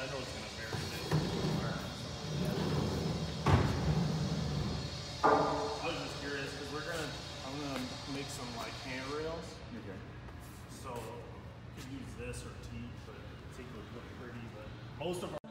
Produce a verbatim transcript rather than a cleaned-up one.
I know it's gonna vary a bit. I was just curious because we're gonna, I'm gonna make some like handrails. Okay. So could use this or teak, but teak would look pretty. But most of our